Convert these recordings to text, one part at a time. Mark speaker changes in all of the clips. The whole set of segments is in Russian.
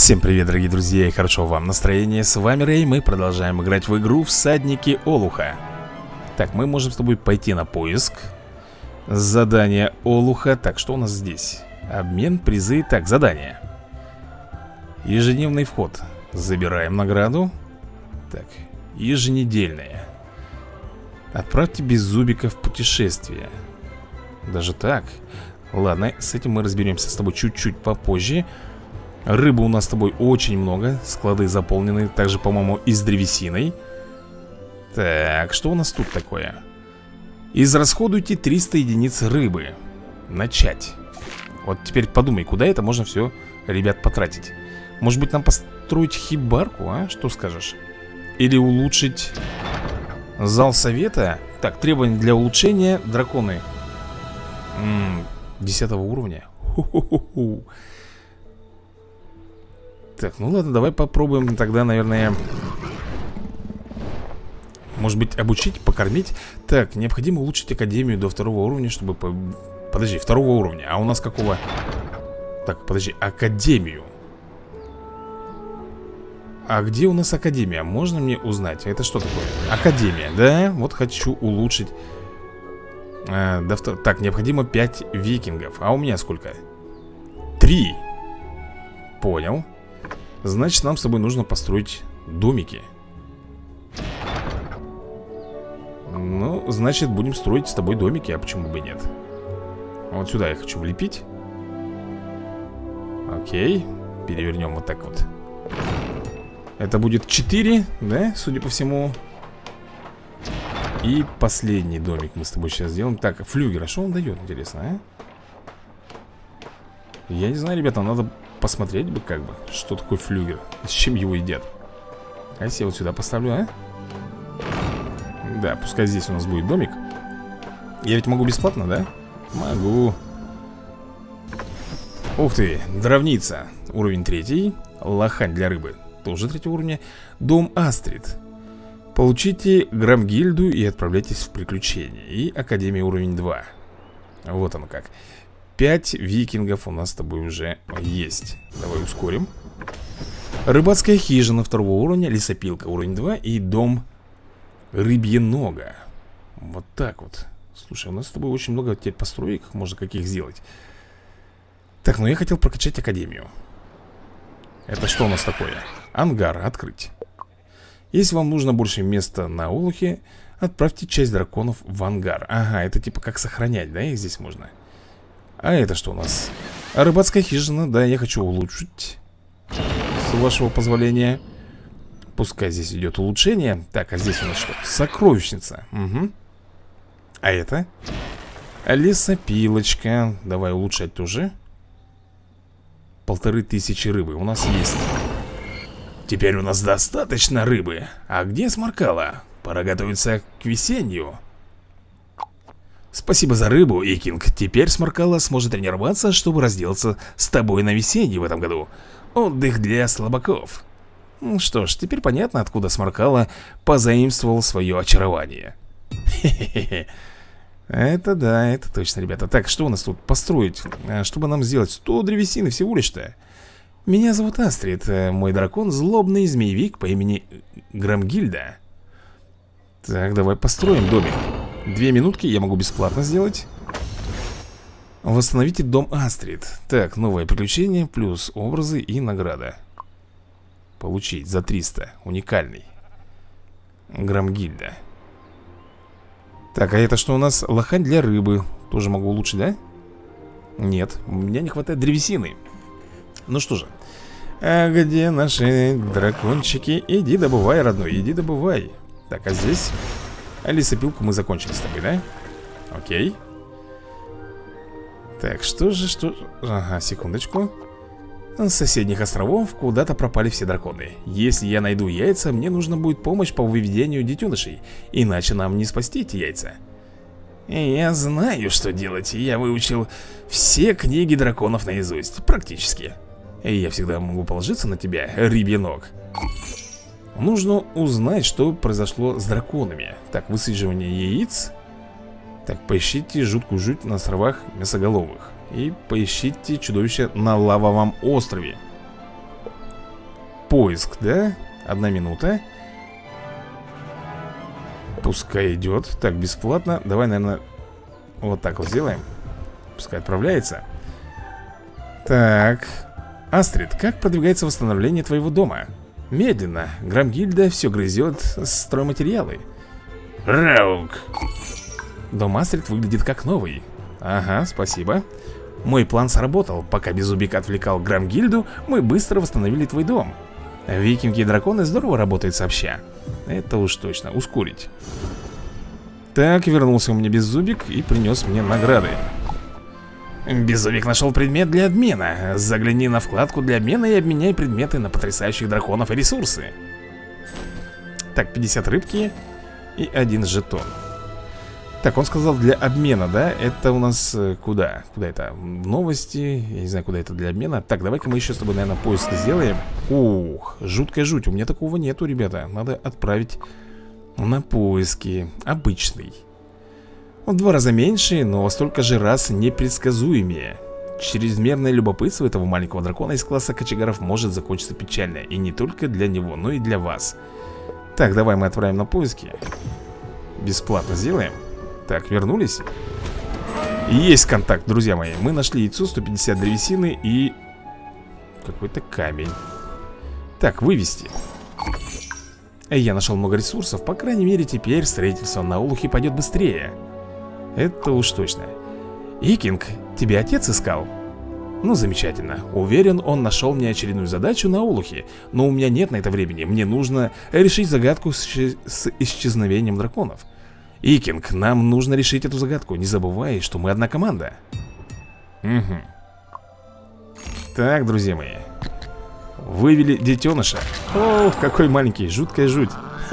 Speaker 1: Всем привет, дорогие друзья, и хорошо вам настроения. С вами Рэй, мы продолжаем играть в игру Всадники Олуха. Так, мы можем с тобой пойти на поиск. Задание Олуха. Так, что у нас здесь? Обмен, призы, так, задание. Ежедневный вход. Забираем награду. Так, еженедельное. Отправьте Беззубика в путешествие. Даже так? Ладно, с этим мы разберемся с тобой чуть-чуть попозже. Рыбы у нас с тобой очень много. Склады заполнены. Также, по-моему, и с древесиной. Так, что у нас тут такое? Израсходуйте 300 единиц рыбы. Начать. Вот теперь подумай, куда это можно все, ребят, потратить. Может быть, нам построить хибарку, а? Что скажешь? Или улучшить зал совета? Так, требования для улучшения. Драконы 10 уровня. Ху-ху-ху-ху. Так, ну ладно, давай попробуем тогда, наверное, может быть, обучить, покормить. Так, необходимо улучшить академию до 2 уровня, чтобы... Подожди, 2 уровня, а у нас какого? Так, подожди, академию. А где у нас академия? Можно мне узнать? Это что такое? Академия, да? Вот хочу улучшить. Так, необходимо 5 викингов. А у меня сколько? 3. Понял. Значит, нам с тобой нужно построить домики. Ну, значит, будем строить с тобой домики. А почему бы нет? Вот сюда я хочу влепить. Окей. Перевернем вот так вот. Это будет 4, да, судя по всему. И последний домик мы с тобой сейчас сделаем. Так, флюгер, а что он дает, интересно, а? Я не знаю, ребята, надо посмотреть бы как бы, что такое флюгер, с чем его едят. А если я вот сюда поставлю, а? Да, пускай здесь у нас будет домик. Я ведь могу бесплатно, да? Могу. Ух ты, дровница. Уровень 3. Лохань для рыбы. Тоже 3 уровня. Дом Астрид. Получите Грамгильду и отправляйтесь в приключения. И Академия уровень 2. Вот оно как. 5 викингов у нас с тобой уже есть. Давай ускорим. Рыбацкая хижина 2 уровня. Лесопилка уровень 2. И дом Рыбьенога. Вот так вот. Слушай, у нас с тобой очень много теперь построек. Можно каких сделать. Так, ну я хотел прокачать академию. Это что у нас такое? Ангар, открыть. Если вам нужно больше места на Олухе, отправьте часть драконов в ангар. Ага, это типа как сохранять, да, их здесь можно. А это что у нас? Рыбацкая хижина, да, я хочу улучшить. С вашего позволения. Пускай здесь идет улучшение. Так, а здесь у нас что? Сокровищница. Угу. А это? Лесопилочка. Давай улучшать тоже. 1500 рыбы у нас есть. Теперь у нас достаточно рыбы. А где сморкала? Пора готовиться к весенню. Спасибо за рыбу, Икинг. Теперь сморкала сможет тренироваться, чтобы разделаться с тобой на весенний в этом году. Отдых для слабаков. Что ж, теперь понятно, откуда сморкала позаимствовал свое очарование. Хе-хе-хе. Это да, это точно, ребята. Так, что у нас тут построить? Чтобы нам сделать 100 древесины всего лишь-то. Меня зовут Астрид. Мой дракон злобный змеевик по имени Грамгильда. Так, давай построим домик. 2 минутки, я могу бесплатно сделать. Восстановите дом Астрид. Так, новое приключение, плюс образы и награда. Получить за 300, уникальный. Грамгильда. Так, а это что у нас? Лохань для рыбы. Тоже могу улучшить, да? Нет, у меня не хватает древесины. Ну что же. А где наши дракончики? Иди добывай, родной, иди добывай. Так, а здесь лесопилку мы закончили с тобой, да? Окей. Так, что же, Ага, секундочку. С соседних островов куда-то пропали все драконы. Если я найду яйца, мне нужна будет помощь по выведению детенышей. Иначе нам не спасти эти яйца. Я знаю, что делать. Я выучил все книги драконов наизусть, практически. И я всегда могу положиться на тебя, Рыбьеног. Нужно узнать, что произошло с драконами. Так, высаживание яиц. Так, поищите жуткую жуть на островах мясоголовых. И поищите чудовище на лавовом острове. поиск, да? 1 минута. Пускай идет. Так, бесплатно. Давай, наверное, вот так вот сделаем. Пускай отправляется. Так, Астрид, как продвигается восстановление твоего дома? Медленно. Грамгильда все грызет стройматериалы. Раук. Дом Астрид выглядит как новый. Ага, спасибо. Мой план сработал. Пока Беззубик отвлекал Грамгильду, мы быстро восстановили твой дом. Викинги и драконы здорово работают сообща. Это уж точно, ускорить. Так, вернулся у меня Беззубик и принес мне награды. Беззубик нашел предмет для обмена. Загляни на вкладку для обмена и обменяй предметы на потрясающих драконов и ресурсы. Так, 50 рыбки и 1 жетон. Так, он сказал для обмена, да? Это у нас куда? Куда это? Новости? Я не знаю, куда это для обмена. Так, давай-ка мы еще с тобой, наверное, поиск сделаем. Ух, жуткая жуть. У меня такого нету, ребята. Надо отправить на поиски. Обычный. Он в 2 раза меньше, но во столько же раз непредсказуемее. Чрезмерное любопытство этого маленького дракона из класса кочегаров может закончиться печально. И не только для него, но и для вас. Так, давай мы отправим на поиски. Бесплатно сделаем. Так, вернулись. Есть контакт, друзья мои. Мы нашли яйцо, 150 древесины и какой-то камень. Так, вывести. Я нашел много ресурсов. По крайней мере, теперь строительство на Олухе пойдет быстрее. Это уж точно. Икинг, тебя отец искал? Ну, замечательно. Уверен, он нашел мне очередную задачу на Олухе. Но у меня нет на это времени. Мне нужно решить загадку с исчезновением драконов. Икинг, нам нужно решить эту загадку. Не забывай, что мы одна команда. Угу. Так, друзья мои. Вывели детеныша. Ох, какой маленький, жуткая жуть.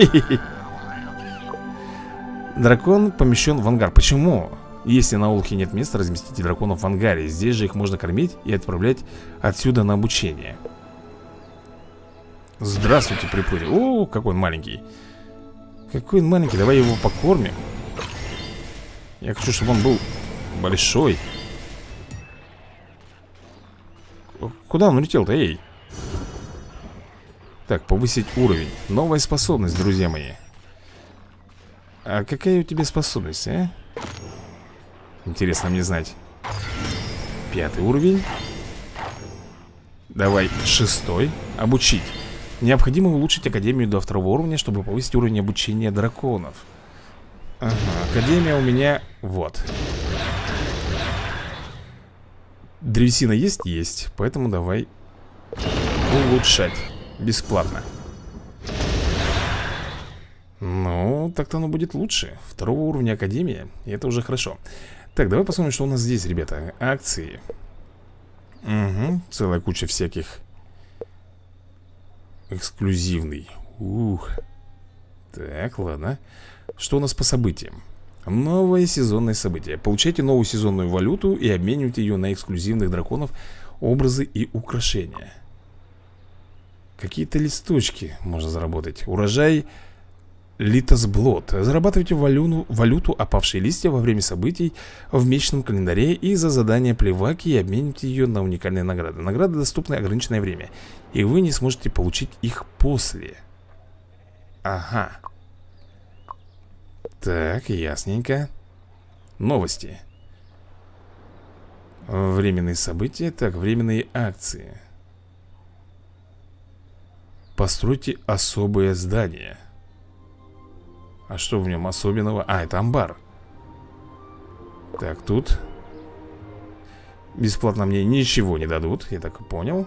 Speaker 1: Дракон помещен в ангар. Почему? Если на Олухе нет места, разместите драконов в ангаре. Здесь же их можно кормить и отправлять отсюда на обучение. Здравствуйте, приплыли. О, какой он маленький. Какой он маленький, давай его покормим. Я хочу, чтобы он был большой. Куда он улетел-то, эй? Так, повысить уровень. Новая способность, друзья мои. А какая у тебя способность, а? Интересно мне знать. 5 уровень. Давай 6. Обучить. Необходимо улучшить академию до 2 уровня, чтобы повысить уровень обучения драконов. Ага, академия у меня вот. Древесина есть? Есть. Поэтому давай улучшать. Бесплатно. Ну, так-то оно будет лучше. 2 уровня академия, и это уже хорошо. Так, давай посмотрим, что у нас здесь, ребята. Акции. Угу, целая куча всяких. Эксклюзивный. Ух. Так, ладно. Что у нас по событиям? Новое сезонное событие. Получайте новую сезонную валюту и обменивайте ее на эксклюзивных драконов, образы и украшения. Какие-то листочки можно заработать. Урожай Литосблот. Зарабатывайте валюту опавшие листья во время событий в месячном календаре и за задание плеваки и обмените ее на уникальные награды. Награды доступны ограниченное время, и вы не сможете получить их после. Ага. Так, ясненько. Новости. Временные события. Так, временные акции. Постройте особое здание. А что в нем особенного? А, это амбар. Так, тут бесплатно мне ничего не дадут, я так и понял.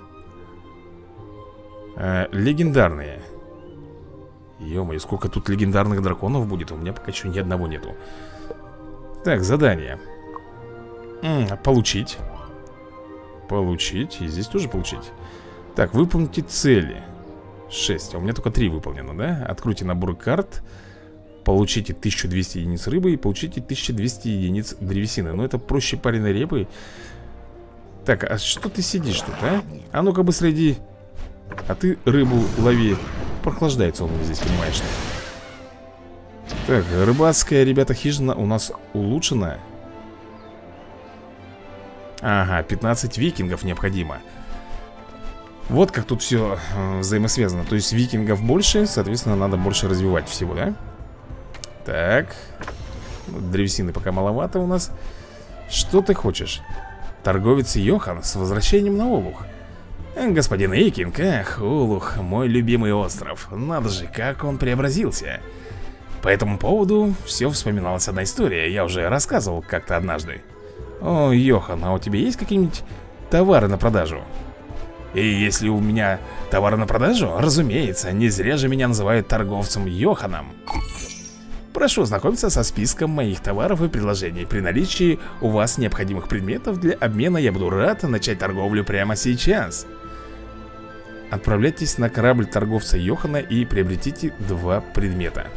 Speaker 1: Легендарные. Ё-моё, сколько тут легендарных драконов будет. У меня пока еще ни одного нету. Так, задание. Получить. Получить, и здесь тоже получить. Так, выполните цели. 6, а у меня только 3 выполнено, да? Откройте набор карт. Получите 1200 единиц рыбы и получите 1200 единиц древесины. Но это проще пареной репы. Так, а что ты сидишь тут, а? А ну-ка быстро иди. А ты рыбу лови. Прохлаждается он здесь, понимаешь? Так, рыбацкая, ребята, хижина у нас улучшена. Ага, 15 викингов необходимо. Вот как тут все взаимосвязано. То есть викингов больше, соответственно, надо больше развивать всего, да? Так. Древесины пока маловато у нас. Что ты хочешь? Торговец Йохан, с возвращением на Олух. Господин Эйкинг, эх, Олух, мой любимый остров. Надо же, как он преобразился. По этому поводу все вспоминалась одна история. Я уже рассказывал как-то однажды. О, Йохан, а у тебя есть какие-нибудь товары на продажу? И если у меня товары на продажу, разумеется, не зря же меня называют торговцем Йоханом. Прошу ознакомиться со списком моих товаров и предложений. При наличии у вас необходимых предметов для обмена я буду рад начать торговлю прямо сейчас. Отправляйтесь на корабль торговца Йохана и приобретите 2 предмета.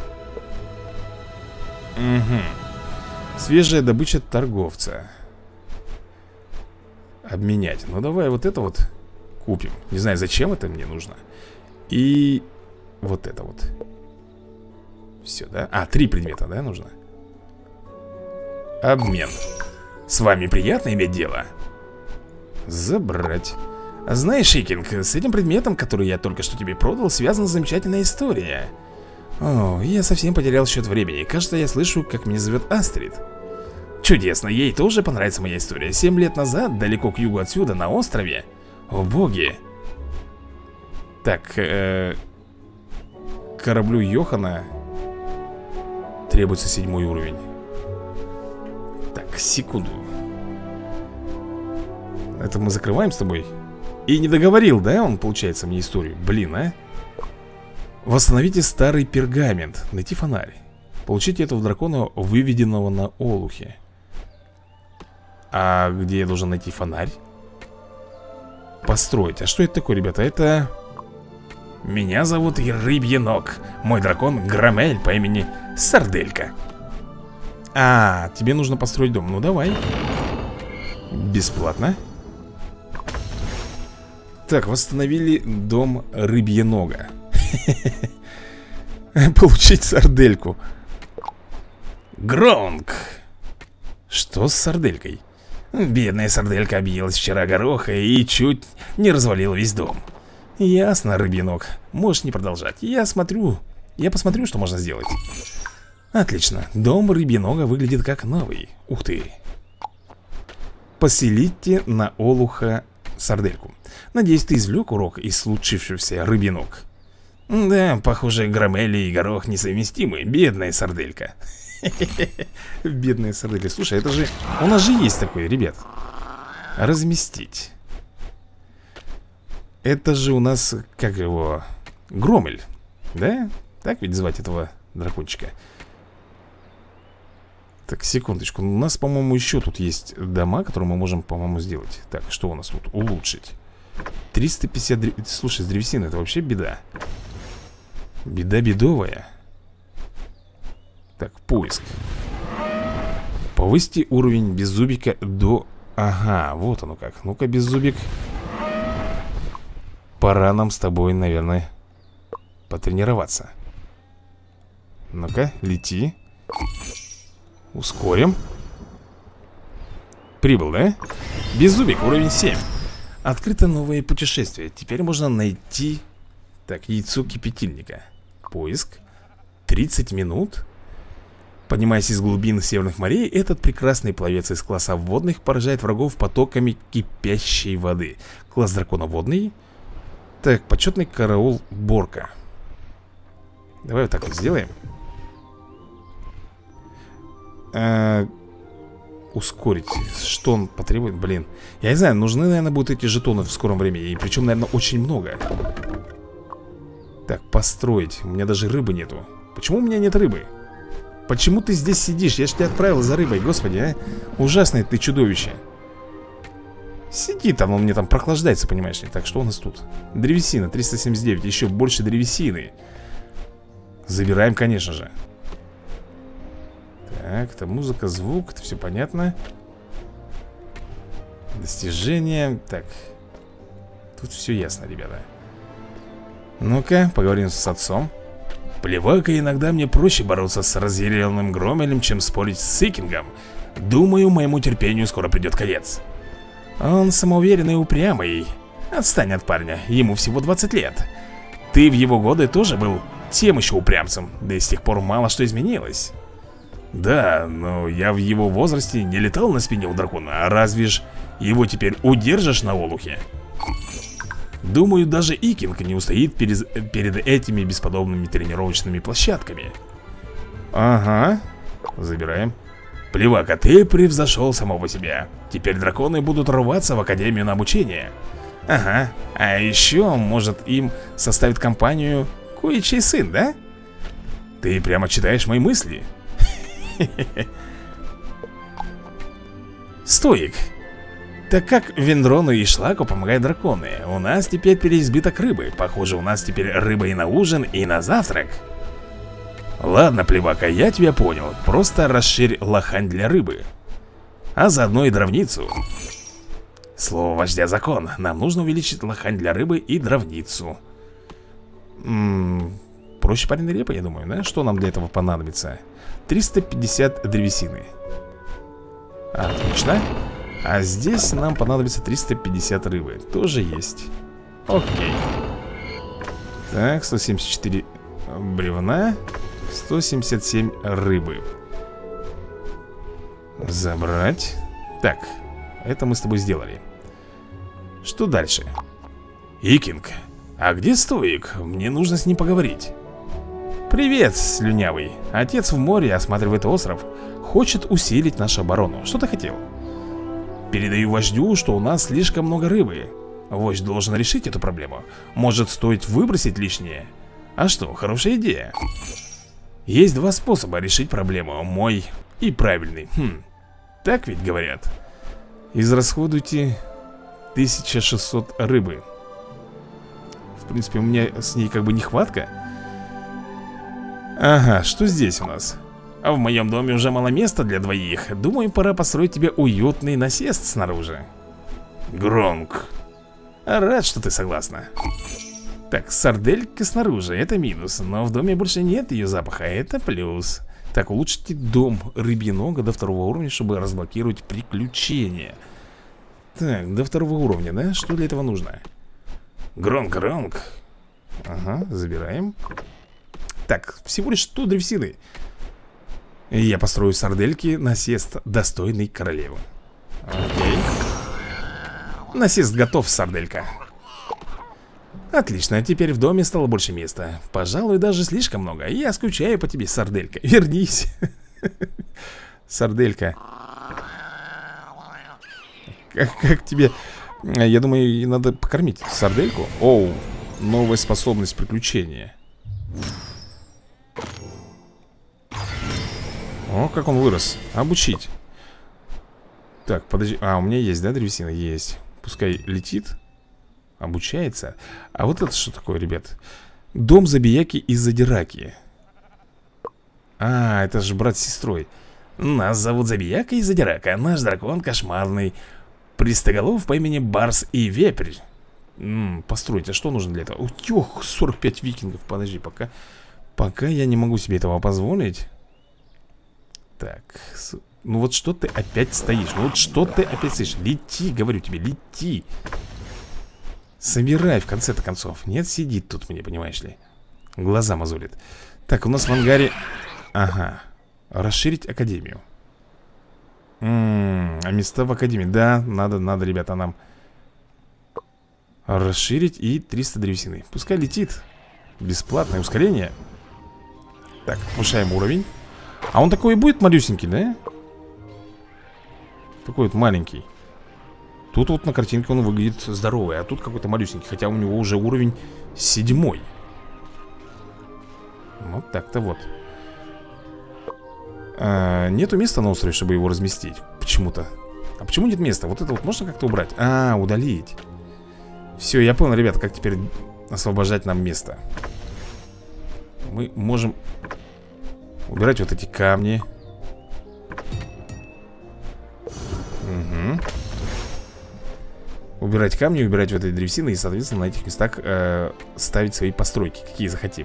Speaker 1: Угу. Свежая добыча торговца. Обменять. Ну давай вот это вот купим. Не знаю, зачем это мне нужно. И вот это вот. Все, да? А, 3 предмета, да, нужно? Обмен. С вами приятно иметь дело? Забрать. Знаешь, Икинг, с этим предметом, который я только что тебе продал, связана замечательная история. О, я совсем потерял счет времени. Кажется, я слышу, как меня зовет Астрид. Чудесно, ей тоже понравится моя история. 7 лет назад, далеко к югу отсюда, на острове. О боги. Так, кораблю Йохана требуется 7-й уровень. Так, секунду. Это мы закрываем с тобой. И не договорил, да, он, получается, мне историю. Блин, а. Восстановите старый пергамент. Найти фонарь. Получите этого дракона, выведенного на Олухе. А где я должен найти фонарь? Построить. А что это такое, ребята? Это... Меня зовут Рыбье Ног. Мой дракон Громель по имени Сарделька. А, тебе нужно построить дом. Ну, давай. Бесплатно. Так, восстановили дом Рыбьенога. Получить сардельку. Гронк. Что с сарделькой? Бедная сарделька объелась вчера гороха и чуть не развалила весь дом. Ясно, Рыбьеног. Можешь не продолжать. Я посмотрю, что можно сделать. Отлично. Дом Рыбьенога выглядит как новый. Ух ты. Поселите на Олуха сардельку. Надеюсь, ты извлек урок из случившегося, Рыбьеног. Да, похоже, Громели и горох несовместимы. Бедная сарделька. Бедная сарделька. Слушай, это же... У нас же есть такой, ребят. Разместить. Это же у нас, как его... Громель. Да? Так ведь звать этого дракончика. Так, секундочку. У нас, по-моему, еще тут есть дома, которые мы можем, по-моему, сделать. Так, что у нас тут? Улучшить. 350... Слушай, с древесины это вообще беда. Беда бедовая. Так, поиск. Повысьте уровень беззубика до... Ага, вот оно как. Ну-ка, беззубик. Пора нам с тобой, наверное, потренироваться. Ну-ка, лети. Ускорим. Прибыл, да? Беззубик, уровень 7. Открыто новое путешествие. Теперь можно найти... Так, яйцо кипятильника. Поиск. 30 минут. Поднимаясь из глубин северных морей, этот прекрасный пловец из класса водных поражает врагов потоками кипящей воды. Класс дракона водный. Так, почетный караул Борка. Давай вот так вот сделаем. Ускорить. Что он потребует? Блин. Я не знаю, нужны, наверное, будут эти жетоны в скором времени. И причем, наверное, очень много. Так, построить. У меня даже рыбы нету. Почему у меня нет рыбы? Почему ты здесь сидишь? Я же тебя отправил за рыбой, господи, а. Ужасное ты чудовище. Сиди там, он мне там прохлаждается, понимаешь ли. Так, что у нас тут? Древесина, 379. Еще больше древесины. Забираем, конечно же. Так, это музыка, звук, это все понятно. Достижения. Так. Тут все ясно, ребята. Ну-ка, поговорим с отцом. Плевака, иногда мне проще бороться с разъяренным Громелем, чем спорить с Икингом. Думаю, моему терпению скоро придет конец. Он самоуверенный и упрямый. Отстань от парня, ему всего 20 лет. Ты в его годы тоже был тем еще упрямцем, да и с тех пор мало что изменилось. Да, но я в его возрасте не летал на спине у дракона, а разве ж его теперь удержишь на олухе? Думаю, даже Икинг не устоит перед этими бесподобными тренировочными площадками. Ага, забираем. Плевак, а ты превзошел самого себя. Теперь драконы будут рваться в академию на обучение. Ага, а еще, может, им составит компанию кое-чей сын, да? Ты прямо читаешь мои мысли. Стоик. Так как Вендрону и Шлаку помогают драконы, у нас теперь переизбыток рыбы. Похоже, у нас теперь рыба и на ужин, и на завтрак. Ладно, плевака, я тебя понял. Просто расширь лохань для рыбы, а заодно и дровницу. Слово вождя закон. Нам нужно увеличить лохань для рыбы и дровницу. Проще пареной репы, я думаю, да? Что нам для этого понадобится? 350 древесины. Отлично. А здесь нам понадобится 350 рыбы. Тоже есть. Окей. Так, 174 бревна, 177 рыбы. Забрать. Так, это мы с тобой сделали. Что дальше? Икинг, а где Стоик? Мне нужно с ним поговорить. Привет, слюнявый. Отец в море осматривает остров. Хочет усилить нашу оборону. Что ты хотел? Передаю вождю, что у нас слишком много рыбы. Вождь должен решить эту проблему. Может, стоит выбросить лишнее? А что, хорошая идея. Есть два способа решить проблему. Мой и правильный. Так ведь говорят. Израсходуйте 1600 рыбы. В принципе, у меня с ней как бы нехватка. Ага, что здесь у нас? А в моем доме уже мало места для двоих. Думаю, пора построить тебе уютный насест снаружи. Гронк. Рад, что ты согласна. Так, сарделька снаружи, это минус. Но в доме больше нет ее запаха, это плюс. Так, улучшите дом рыбьенога до 2 уровня, чтобы разблокировать приключения. Так, до 2 уровня, да? Что для этого нужно? Гронк. Ага, забираем. Так, всего лишь 100 древесины. Я построю сардельки насест достойный королевы. Окей. Насест готов, сарделька. Отлично, теперь в доме стало больше места. Пожалуй, даже слишком много. Я скучаю по тебе, сарделька. Вернись. Сарделька. Как тебе... Я думаю, надо покормить сардельку. Оу, новая способность приключения. О, как он вырос. Обучить. Так, подожди. А, у меня есть, да, древесина? Есть. Пускай летит. Обучается. А вот это что такое, ребят? Дом забияки и задираки. А, это же брат с сестрой. Нас зовут Забияка и Задирака. Наш дракон кошмарный. Пристоголов по имени Барс и Вепрь. Постройте, а что нужно для этого? Ух, 45 викингов. Подожди, пока я не могу себе этого позволить. Так, ну вот что ты опять стоишь? Ну вот что ты опять стоишь? Лети, говорю тебе, лети. Собирай в конце-то концов. Нет, сидит тут мне, понимаешь ли. Глаза мозолит. Так, у нас в ангаре... Ага, расширить академию. А места в академии? Да, надо, ребята, нам расширить и 300 древесины. Пускай летит. Бесплатное ускорение. Так, повышаем уровень. А он такой и будет малюсенький, да? Такой вот маленький. Тут вот на картинке он выглядит здоровый, а тут какой-то малюсенький. Хотя у него уже уровень 7. Вот так-то вот. Нету места на острове, чтобы его разместить. Почему-то. А почему нет места? Вот это вот можно как-то убрать? А, удалить. Все, я понял, ребята, как теперь освобождать нам место. Мы можем убирать вот эти камни. Угу. Убирать камни, убирать вот эти древесины. И, соответственно, на этих местах ставить свои постройки, какие захотим.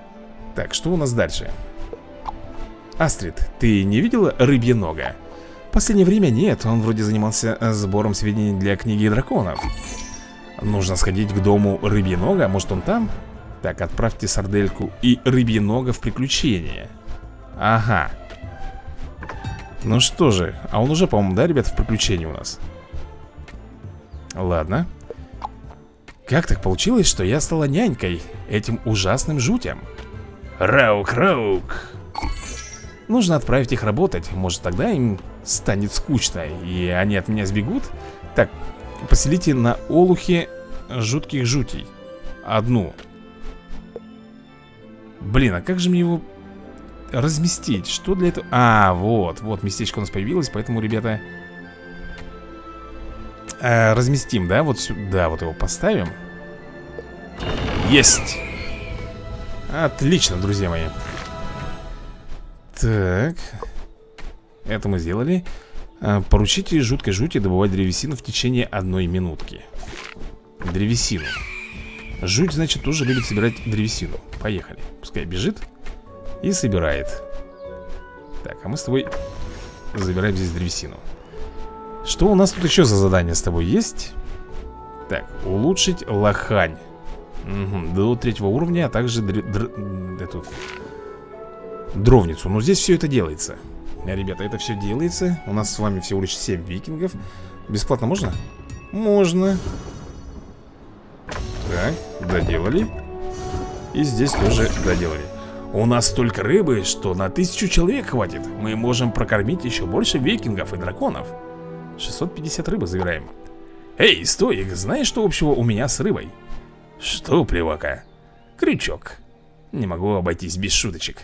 Speaker 1: Так, что у нас дальше? Астрид, ты не видела рыбьенога? последнее время нет. Он вроде занимался сбором сведений для книги драконов. Нужно сходить к дому Рыбьенога. Может, он там? Так, отправьте Сардельку и Рыбьенога в приключения. Ага. Ну что же, а он уже, по-моему, да, ребята, в приключении у нас? Ладно. Как так получилось, что я стала нянькой этим ужасным жутям? Раук. Нужно отправить их работать. Может, тогда им станет скучно, и они от меня сбегут. Так, поселите на Олухе жутких жутей. Одну. Блин, а как же мне его разместить? Что для этого? А, вот местечко у нас появилось. Поэтому, ребята, разместим, да? Вот сюда вот его поставим. Есть. Отлично, друзья мои. Так. Это мы сделали. Поручите жуткой жути добывать древесину в течение 1 минутки. Древесину. Жуть, значит, тоже любит собирать древесину. Поехали. Пускай бежит и собирает. Так, а мы с тобой забираем здесь древесину. Что у нас тут еще за задание с тобой есть? Так, улучшить лохань. Угу, до 3-го уровня, а также эту дровницу. Но здесь все это делается. Ребята, это все делается. У нас с вами всего лишь 7 викингов. Бесплатно можно? Можно. Так, доделали. И здесь тоже доделали. У нас столько рыбы, что на 1000 человек хватит. Мы можем прокормить еще больше викингов и драконов. 650 рыбы забираем. Эй, стой, знаешь, что общего у меня с рыбой? Что, плевака? Крючок. Не могу обойтись без шуточек.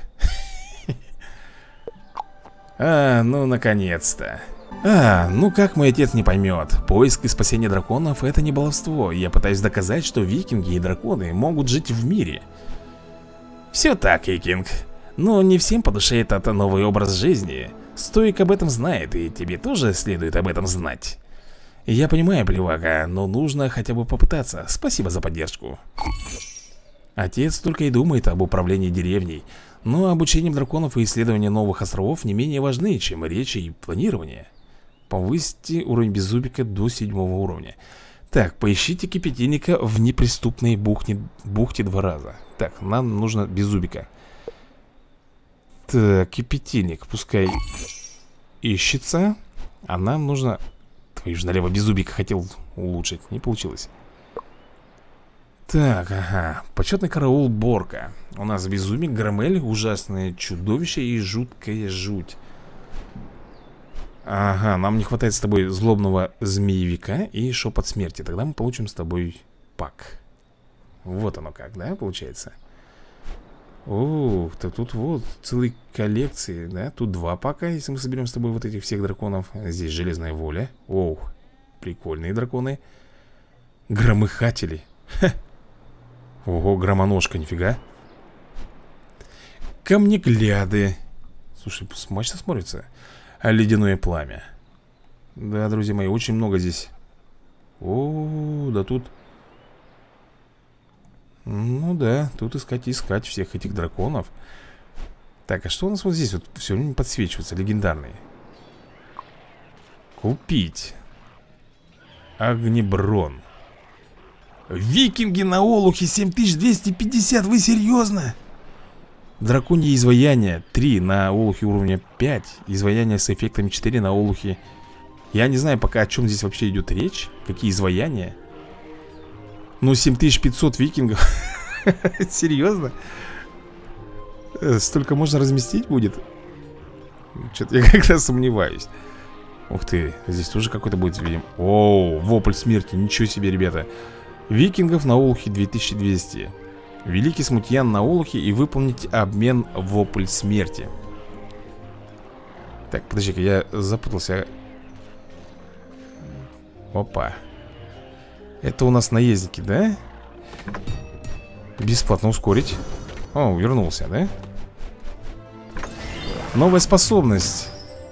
Speaker 1: Ну наконец-то. Ну как мой отец не поймет? Поиск и спасение драконов — это не баловство. Я пытаюсь доказать, что викинги и драконы могут жить в мире. Все так, викинг. Но не всем по душе этот новый образ жизни. Стоик об этом знает, и тебе тоже следует об этом знать. Я понимаю, плевака, но нужно хотя бы попытаться. Спасибо за поддержку. Отец только и думает об управлении деревней. Но обучением драконов и исследование новых островов не менее важны, чем речи и планирование. Повысьте уровень беззубика до 7-го уровня. Так, поищите кипятильника в неприступной бухте 2 раза. Так, нам нужно беззубика. Так, кипятильник пускай ищется. А нам нужно... Твою же налево, беззубика хотел улучшить. Не получилось. Так, ага. Почетный караул Борка. У нас безумик, Громель, ужасное чудовище и жуткая жуть. Ага, нам не хватает с тобой злобного змеевика и шепот смерти. Тогда мы получим с тобой пак. Вот оно как, да, получается? Ух, то тут вот целые коллекции, да? Тут 2 пака, если мы соберем с тобой вот этих всех драконов. Здесь железная воля. Оу, прикольные драконы. Громыхатели. Ха. Ого, громоножка, нифига. Камнегляды. Слушай, смачно смотрится. А ледяное пламя. Да, друзья мои, очень много здесь. О, да тут... Ну да, тут искать всех этих драконов. Так, а что у нас вот здесь вот все время подсвечивается? Легендарные. Купить. Огнеброн. Викинги на Олухе 7250. Вы серьезно? Драконье изваяние 3 на Олухе уровня 5. Изваяние с эффектами 4 на Олухе. Я не знаю пока, о чем здесь вообще идет речь. Какие изваяния. Ну, 7500 викингов. Серьезно? Столько можно разместить будет? Что-то я как раз сомневаюсь. Ух ты, здесь тоже какой-то будет, видим. Оу, вопль смерти, ничего себе, ребята. Викингов на Олухе 2200. Великий смутьян на Олухе и выполнить обмен вопль смерти. Так, подожди-ка, я запутался. Опа. Это у нас наездники, да? Бесплатно ускорить. О, вернулся, да? Новая способность.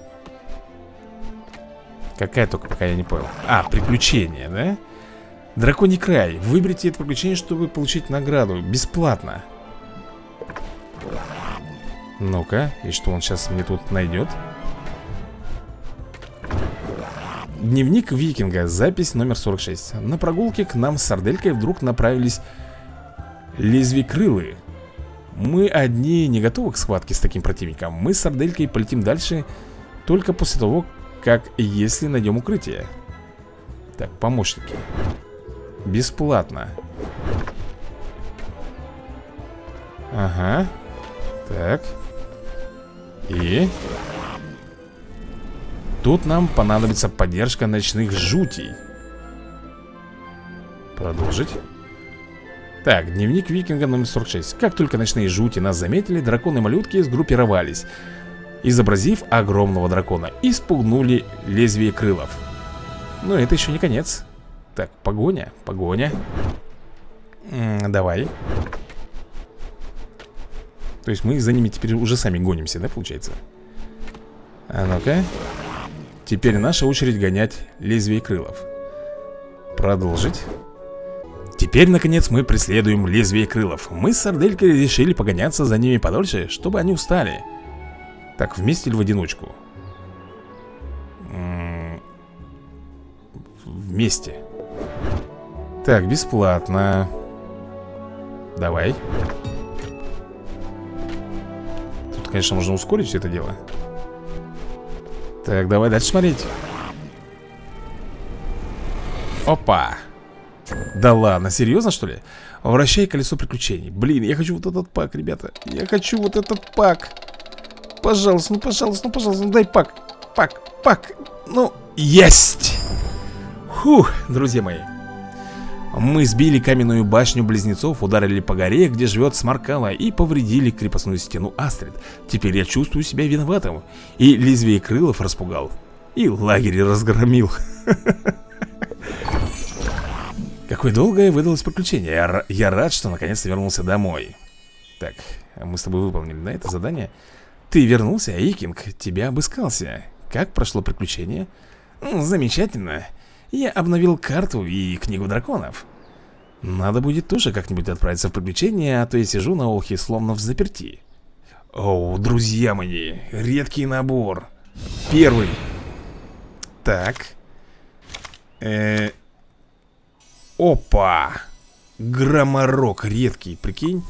Speaker 1: Какая только, пока я не понял. А, приключения, да? Драконий край. Выберите это приключение, чтобы получить награду. Бесплатно. Ну-ка, и что он сейчас мне тут найдет? Дневник викинга, запись номер 46. На прогулке к нам с сарделькой вдруг направились лезвиекрылые. Мы одни не готовы к схватке с таким противником. Мы с сарделькой полетим дальше только после того, как если найдем укрытие. Так, помощники. Бесплатно. Ага. Так. И тут нам понадобится поддержка ночных жутей. Продолжить. Так, дневник викинга номер 46. Как только ночные жути нас заметили, драконы-малютки сгруппировались, изобразив огромного дракона, и спугнули лезвиекрылов. Но это еще не конец. Так, погоня, погоня. Давай. То есть мы за ними теперь уже сами гонимся, да, получается? А ну-ка. Теперь наша очередь гонять лезвиекрылов. Продолжить. Теперь, наконец, мы преследуем лезвиекрылов. Мы с сарделькой решили погоняться за ними подольше, чтобы они устали. Так, вместе или в одиночку? Вместе. Так, бесплатно. Давай. Тут, конечно, можно ускорить все это дело. Так, давай дальше смотреть. Опа. Да ладно, серьезно, что ли? Вращай колесо приключений. Блин, я хочу вот этот пак, ребята. Я хочу вот этот пак. Пожалуйста, ну пожалуйста, ну пожалуйста, ну дай пак. Пак. Ну, есть. Фух, друзья мои. Мы сбили каменную башню близнецов, ударили по горе, где живет Сморкала, и повредили крепостную стену Астрид. Теперь я чувствую себя виноватым. И лезвиекрылов распугал. И лагерь разгромил. Какое долгое выдалось приключение. Я рад, что наконец-то вернулся домой. Так, мы с тобой выполнили, да, это задание? Ты вернулся, Икинг, тебя обыскался. Как прошло приключение? Замечательно. Я обновил карту и книгу драконов. Надо будет тоже как-нибудь отправиться в приключения, а то я сижу на Олхе словно в заперти. О, друзья мои, редкий набор. Первый. Так. Опа! Громорок редкий, прикинь.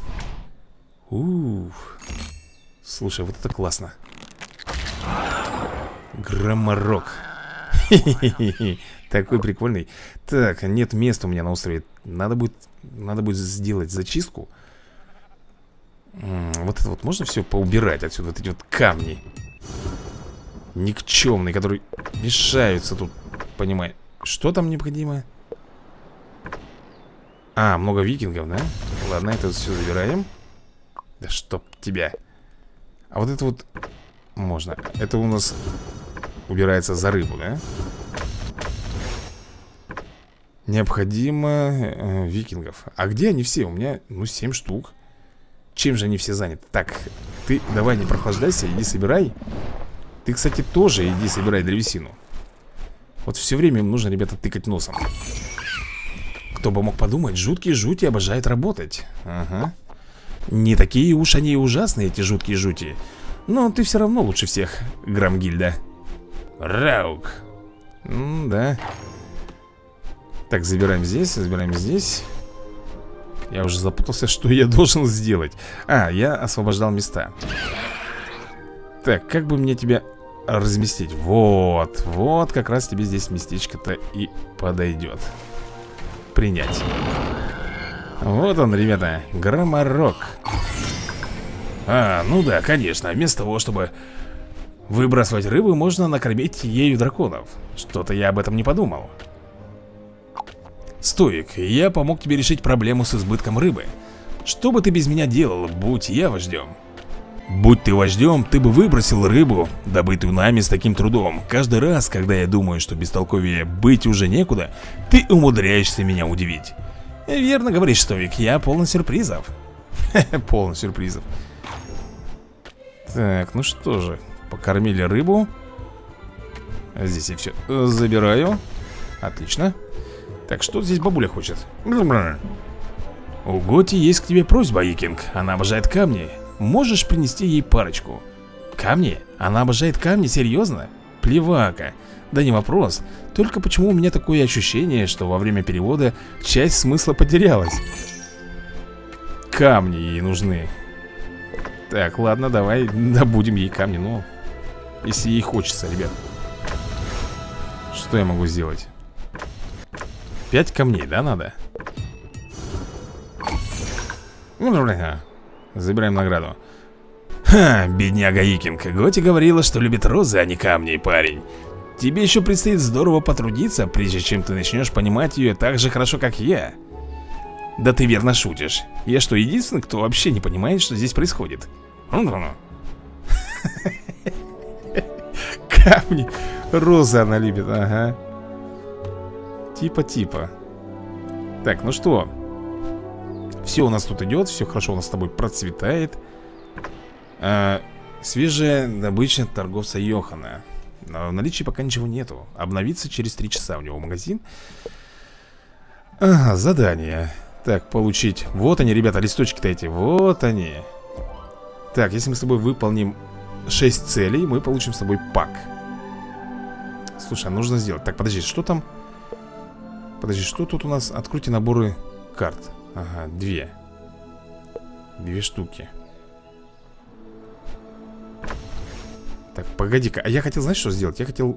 Speaker 1: Слушай, вот это классно. Громорок. Хе-хе-хе. Такой прикольный. Так, нет места у меня на острове. Надо будет сделать зачистку. Вот это вот можно все поубирать отсюда. Вот эти вот камни никчемные, которые мешаются тут. Понимаю. Что там необходимо? А, много викингов, да? Ладно, это все забираем. Да чтоб тебя. А вот это вот можно. Это у нас убирается за рыбу, да? Необходимо викингов. А где они все? У меня, 7 штук. Чем же они все заняты? Так, ты давай не прохлаждайся, иди собирай. Ты, кстати, тоже иди собирай древесину. Вот все время им нужно, ребята, тыкать носом. Кто бы мог подумать, жуткие жути обожают работать. Ага. Не такие уж они и ужасные, эти жуткие жути. Но ты все равно лучше всех, Грамгильда. Раук. Да. Так, забираем здесь, забираем здесь. Я уже запутался, что я должен сделать. А, я освобождал места. Так, как бы мне тебя разместить? Вот, вот как раз тебе здесь местечко-то и подойдет. Принять. Вот он, ребята, громорок. А, ну да, конечно. Вместо того, чтобы выбрасывать рыбу, можно накормить ею драконов. Что-то я об этом не подумал. Стоик, я помог тебе решить проблему с избытком рыбы. Что бы ты без меня делал, будь я вождем? Будь ты вождем, ты бы выбросил рыбу, добытую нами с таким трудом. Каждый раз, когда я думаю, что бестолковее быть уже некуда, ты умудряешься меня удивить. Верно говоришь, Стоик, я полон сюрпризов. Полон сюрпризов. Так, ну что же, покормили рыбу. Здесь я все забираю. Отлично. Так, что здесь бабуля хочет? У Готи есть к тебе просьба, Икинг. Она обожает камни. Можешь принести ей парочку? Камни? Она обожает камни? Серьезно? Плевака. Да не вопрос. Только почему у меня такое ощущение, что во время перевода часть смысла потерялась? Камни ей нужны. Так, ладно, давай добудем ей камни. Ну, если ей хочется, ребят. Что я могу сделать? 5 камней, да, надо? Забираем награду. Ха, бедняга Икинг. Готи говорила, что любит розы, а не камни, парень. Тебе еще предстоит здорово потрудиться, прежде чем ты начнешь понимать ее так же хорошо, как я. Да ты верно шутишь. Я что, единственный, кто вообще не понимает, что здесь происходит? Камни. Розы она любит, ага. Типа. Так, ну что? Все у нас тут идет, все хорошо у нас с тобой процветает. Свежая добыча торговца Йохана. Но в наличии пока ничего нету. Обновиться через 3 часа у него магазин. Ага, задание. Так, получить. Вот они, ребята, листочки-то эти. Вот они. Так, если мы с тобой выполним 6 целей, мы получим с тобой пак. Слушай, нужно сделать. Так, подожди, что там? Подожди, что тут у нас? Откройте наборы карт. Ага, 2 штуки. Так, погоди-ка, а я хотел, знаешь, что сделать? Я хотел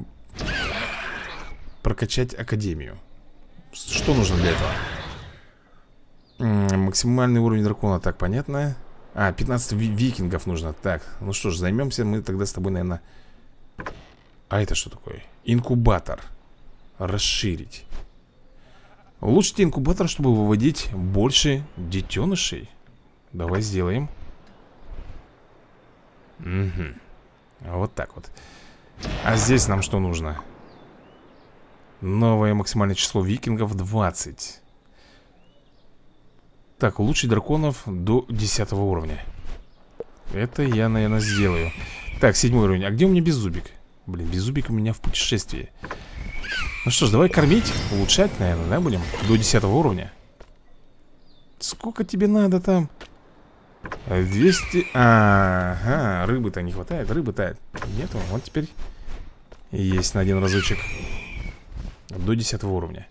Speaker 1: прокачать академию. Что нужно для этого? Максимальный уровень дракона, так, понятно. 15 викингов нужно. Так, ну что ж, займемся мы тогда с тобой, наверное. А это что такое? Инкубатор. Расширить. Улучшите инкубатор, чтобы выводить больше детенышей. Давай сделаем. Угу. Вот так вот. А здесь нам что нужно? Новое максимальное число викингов 20. Так, улучшить драконов до 10 уровня. Это я, наверное, сделаю. Так, 7 уровень. А где у меня беззубик? Блин, беззубик у меня в путешествии. Ну что ж, давай кормить, улучшать, наверное, да, будем? До 10 уровня. Сколько тебе надо там? 200... Ага, рыбы-то не хватает, рыбы-то нету. Вот теперь есть на один разочек. До 10 уровня.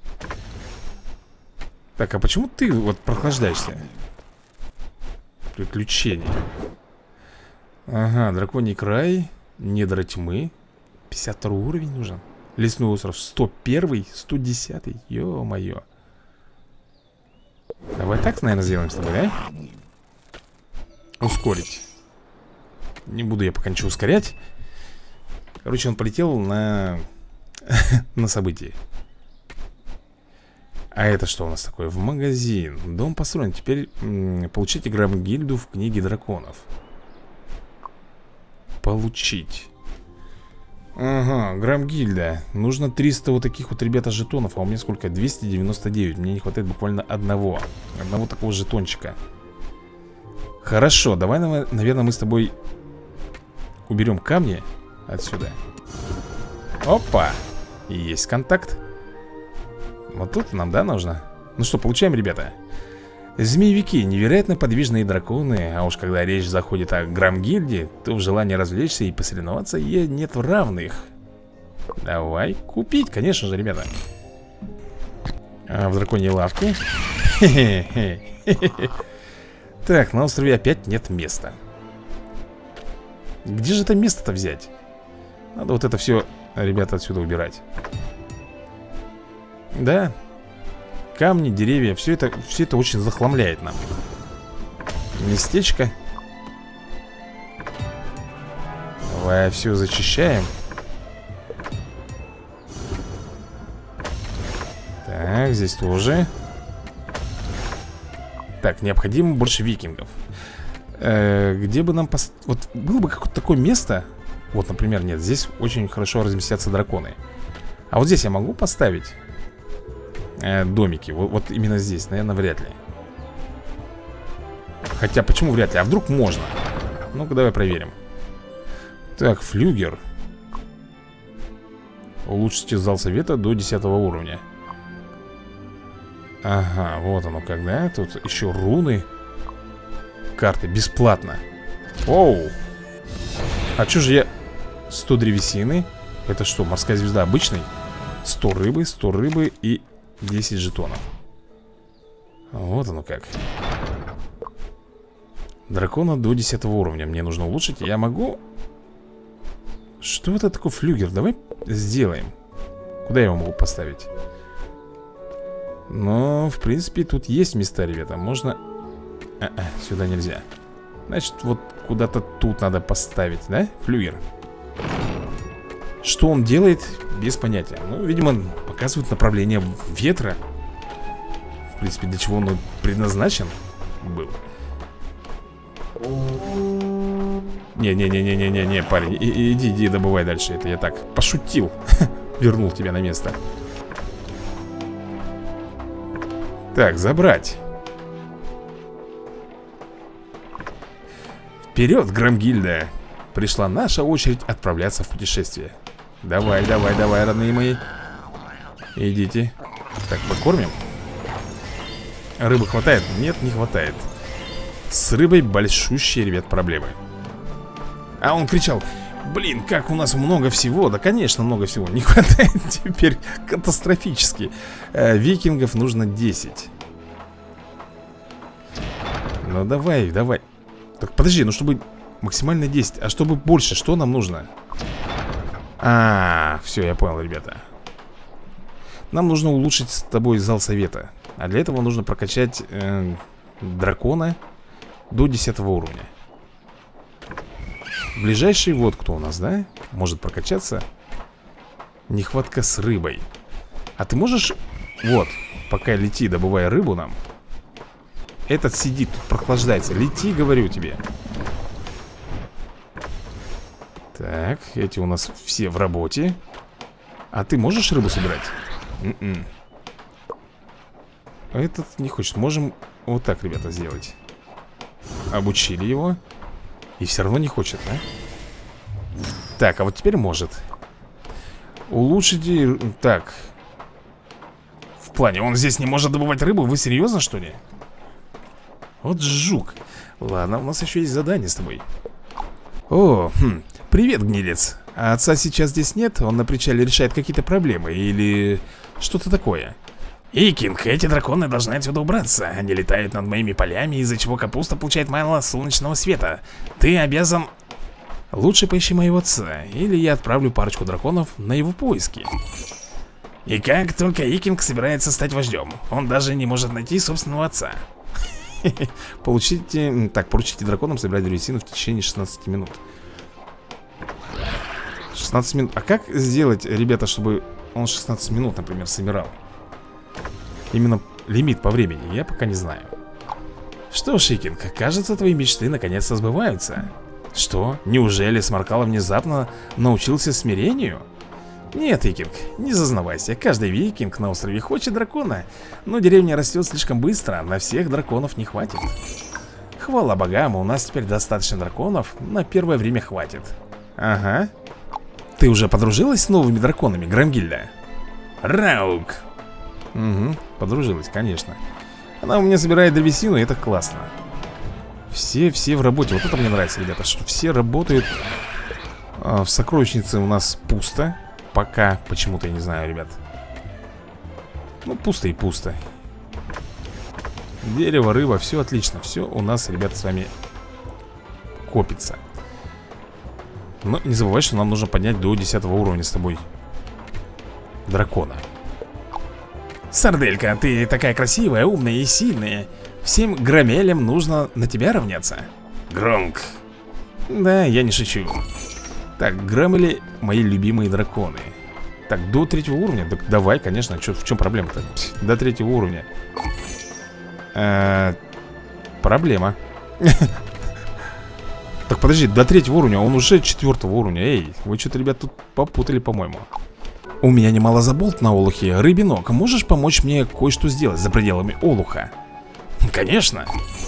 Speaker 1: Так, а почему ты вот прохлаждаешься? Приключения. Ага, драконий край. Недра тьмы. 52 уровень нужен. Лесной остров 101, 110. Ё-моё. Давай так, наверное, сделаем с тобой, да? Ускорить. Не буду я пока ничего ускорять. Короче, он полетел на на событие. А это что у нас такое? В магазин. Дом построен. Теперь получите грамгильду в книге драконов. Получить. Ага, грамгильда. Нужно 300 вот таких вот, ребята, жетонов. А у меня сколько? 299. Мне не хватает буквально одного такого жетончика. Хорошо, давай, наверное, мы с тобой уберем камни отсюда. Опа. Есть контакт. Вот тут нам, да, нужно? Ну что, получаем, ребята? Змеевики, невероятно подвижные драконы. А уж когда речь заходит о грамгильде, то в желании развлечься и посоревноваться ей нет равных. Давай купить, конечно же, ребята. В драконьей лавке. Так, на острове опять нет места. Где же это место-то взять? Надо вот это все, ребята, отсюда убирать. Да. Камни, деревья, все это очень захламляет нам. Местечко. Давай все зачищаем. Так, здесь тоже. Так, необходимо больше викингов. Где бы нам вот было бы какое-то такое место. Вот, например, нет, здесь очень хорошо разместятся драконы. А вот здесь я могу поставить домики, вот именно здесь, наверное, вряд ли. Хотя, почему вряд ли? А вдруг можно? Ну-ка, давай проверим. Так, флюгер. Улучшите зал совета до 10 уровня. Ага, вот оно как, да? Тут еще руны. Карты, бесплатно. Оу. А что же я... 100 древесины. Это что, морская звезда обычный? 100 рыбы и 10 жетонов. Вот оно как. Дракона до 10 уровня мне нужно улучшить. Я могу... Что это такое флюгер? Давай сделаем. Куда я его могу поставить? Но, в принципе, тут есть места, ребята. Можно... сюда нельзя. Значит, вот куда-то тут надо поставить, да? Флюгер. Что он делает? Без понятия. Ну, видимо, показывает направление ветра. В принципе, для чего он предназначен был. Не, парень, иди добывай дальше. Это я так пошутил. Вернул тебя на место. Так, забрать. Вперед, Громгильда. Пришла наша очередь отправляться в путешествие. Давай, родные мои. Идите. Так, покормим. Рыбы хватает? Нет, не хватает. С рыбой большущие, ребят, проблемы. А он кричал: блин, как у нас много всего. Да, конечно, много всего. Не хватает теперь катастрофически. Викингов нужно 10. Ну давай. Так, подожди, ну чтобы максимально 10. А чтобы больше, что нам нужно? Все, я понял, ребята. Нам нужно улучшить с тобой зал совета. А для этого нужно прокачать дракона до 10 уровня. Ближайший вот кто у нас, да? Может прокачаться. Нехватка с рыбой. А ты можешь... Вот, пока лети, добывая рыбу нам. Этот сидит, тут прохлаждается. Лети, говорю тебе. Так, эти у нас все в работе. А ты можешь рыбу собирать? Этот не хочет. Можем вот так, ребята, сделать. Обучили его. И все равно не хочет, да? Так, а вот теперь может. Улучшите... Так. В плане, он здесь не может добывать рыбу? Вы серьезно, что ли? Вот жук. Ладно, у нас еще есть задание с тобой. Привет, гнилец. А отца сейчас здесь нет? Он на причале решает какие-то проблемы или что-то такое? Икинг, эти драконы должны отсюда убраться. Они летают над моими полями, из-за чего капуста получает мало солнечного света. Ты обязан... Лучше поищи моего отца, или я отправлю парочку драконов на его поиски. И как только Икинг собирается стать вождем, он даже не может найти собственного отца. Поручите драконам собирать древесину в течение 16 минут. 16 минут. А как сделать, ребята, чтобы он 16 минут, например, собирал? Именно лимит по времени, я пока не знаю. Что ж, Икинг, кажется, твои мечты наконец-то сбываются. Что? Неужели Сморкало внезапно научился смирению? Нет, Икинг, не зазнавайся. Каждый викинг на острове хочет дракона. Но деревня растет слишком быстро, на всех драконов не хватит. Хвала богам, у нас теперь достаточно драконов. На первое время хватит. Ага. Ты уже подружилась с новыми драконами, Громгильда? Раук. Угу, подружилась, конечно. Она у меня собирает древесину, и это классно. Все в работе. Вот это мне нравится, ребята, что все работают. В сокровищнице у нас пусто. Пока, почему-то, я не знаю, ребят. Ну, пусто и пусто. Дерево, рыба, все отлично. Все у нас, ребята, с вами копится. Но не забывай, что нам нужно поднять до 10 уровня с тобой дракона. Сарделька, ты такая красивая, умная и сильная. Всем громелям нужно на тебя равняться. Громк. Да, я не шучу. Так, громели мои любимые драконы. Так, до 3 уровня? Так давай, конечно, в чем проблема-то? До 3 уровня. Проблема. Так, подожди, до 3 уровня, он уже 4 уровня. Эй, вы что-то, ребят, тут попутали, по-моему. У меня немало забот на Олухе. Рыбинок, можешь помочь мне кое-что сделать за пределами Олуха? Конечно.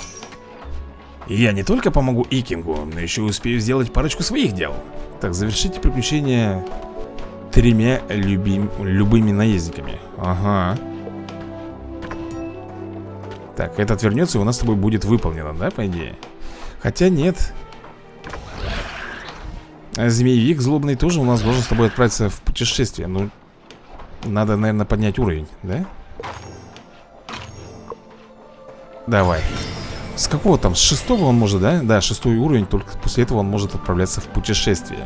Speaker 1: Я не только помогу Икингу, но еще успею сделать парочку своих дел. Так, завершите приключение 3 любыми наездниками. Ага. Так, этот вернется, и у нас с тобой будет выполнено, да, по идее? Хотя нет. Змеевик злобный тоже у нас должен с тобой отправиться в путешествие. Ну, надо, наверное, поднять уровень, да? Давай. С какого там? С 6-го он может, да? Да, 6-й уровень. Только после этого он может отправляться в путешествие.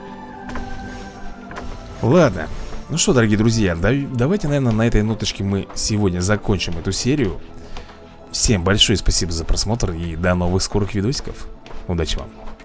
Speaker 1: Ладно. Ну что, дорогие друзья, давайте, наверное, на этой ноточке мы сегодня закончим эту серию. Всем большое спасибо за просмотр и до новых скорых видосиков. Удачи вам.